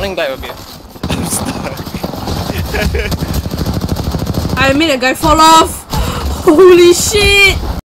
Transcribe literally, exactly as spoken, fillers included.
spawning back a bit. I'm stuck. I made a guy fall off! Holy shit!